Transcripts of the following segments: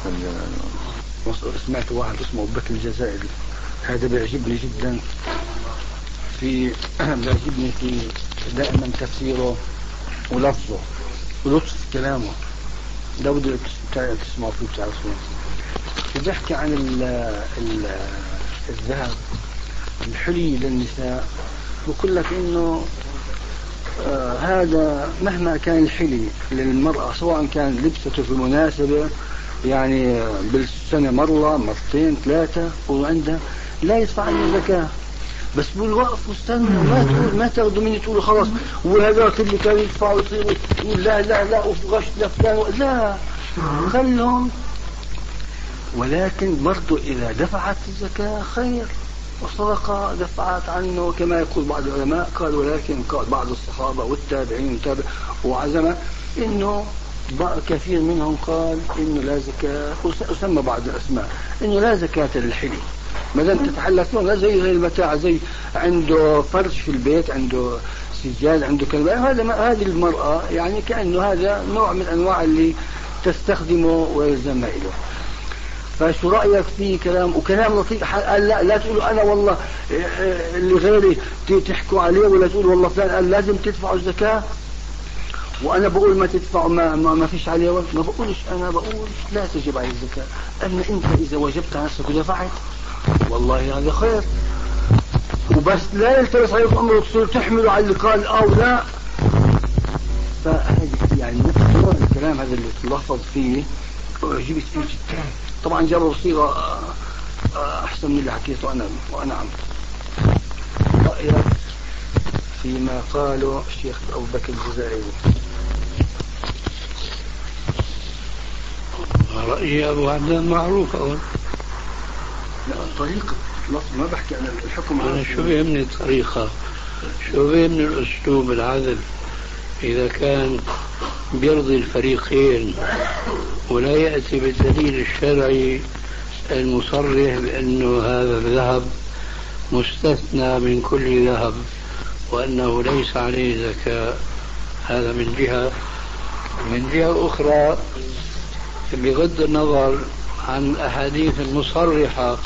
سمعت واحد اسمه أبو بكر الجزائري، هذا بيعجبني جدا، بيعجبني في دائما تفسيره ولفظه ولطف كلامه، ده بدي تسمعوا فيه بتعرفون. بيحكي عن الذهب الحلي للنساء، بقول لك انه هذا مهما كان الحلي للمرأة، سواء كان لبسته في مناسبة يعني بالسنة مرة مرتين ثلاثة وعندها، لا يدفع عنه زكاة. بس بقول وقف واستنى، ما تاخذوا مني تقولوا خلاص وهذاك اللي كانوا يدفعوا يصيروا تقول لا وغش لفلان، لا خلهم. ولكن برضو إذا دفعت الزكاة خير، والصدقة دفعت عنه كما يقول بعض العلماء. قال ولكن قال بعض الصحابة والتابعين وعزمة إنه كثير منهم قال إنه لا زكاة، وسمى بعض الأسماء إنه لا زكاة للحلي ما دام تتحلفون، لا زي المتاع، زي عنده فرش في البيت، عنده سجاد، عنده كلمة، هذه المرأة يعني كأنه هذا نوع من أنواع اللي تستخدمه ويلزمها له. فشو رأيك فيه كلام وكلام لطيف؟ قال لا تقولوا أنا والله اللي غيري تحكوا عليه، ولا تقولوا والله فلان قال لازم تدفعوا الزكاة وأنا بقول ما تدفعوا ما فيش عليه ولا ما بقولش. أنا بقول لا تجب عليه الزكاة، أما أنت إذا وجبت على نفسك ودفعت والله هذا خير، وبس لا يلتبس عليكم أمر وتصير تحملوا على اللي قال أو لا. فهذه يعني نفس الكلام هذا اللي تلفظ فيه وعجبت فيه جدا. طبعا جابوا صيغة أحسن من اللي حكيته أنا عم. رأيك فيما قاله الشيخ أبو بكر الجزائري؟ رأيي أبو عبدان معروف أول. لا طريقة ما بحكي عن الحكم. أنا شو بيهمني الطريقة، شو بيهمني الأسلوب العدل. إذا كان بيرضي الفريقين ولا يأتي بالدليل الشرعي المصرح بأنه هذا الذهب مستثنى من كل ذهب وأنه ليس عليه زكاة، هذا من جهة. من جهة أخرى بغض النظر عن الأحاديث المصرحة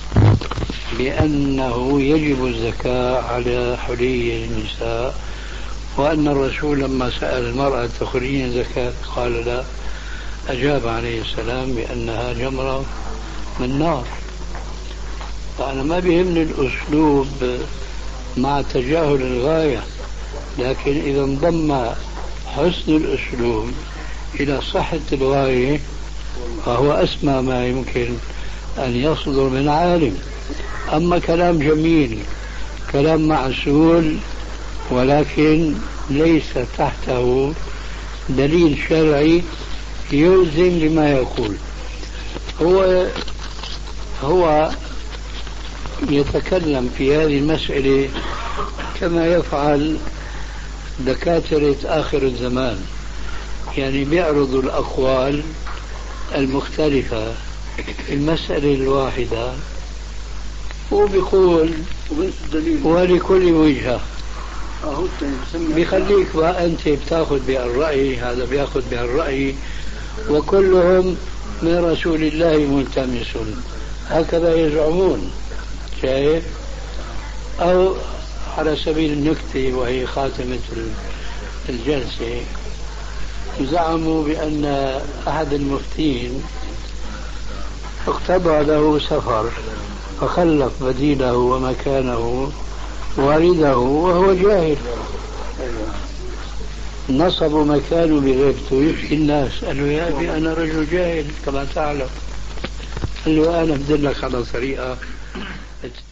بأنه يجب الزكاة على حلي النساء، وأن الرسول لما سأل المرأة تخرجين زكاة قال لا، أجاب عليه السلام بأنها جمرة من نار. فأنا ما بيهمني الأسلوب مع تجاهل الغاية، لكن إذا انضم حسن الأسلوب إلى صحة الغاية فهو أسمى ما يمكن أن يصدر من عالم. أما كلام جميل، كلام معسول، ولكن ليس تحته دليل شرعي يلزم لما يقول، هو يتكلم في هذه المسألة كما يفعل دكاترة آخر الزمان، يعني بيعرض الأقوال المختلفة في المسألة الواحدة وبيقول ولكل وجهة. بيخليك بقى أنت بتاخذ بهالرأي، هذا بياخذ بهالرأي، وكلهم من رسول الله ملتمس، هكذا يزعمون. شايف؟ أو على سبيل النكتة وهي خاتمة الجلسة، زعموا بأن أحد المفتين اقتضى له سفر فخلف بديله ومكانه والده وهو جاهل، نصبوا مكانه بغيبته يفتي الناس. قال له يا أبي أنا رجل جاهل كما تعلم. قال له أنا بدلك على طريقة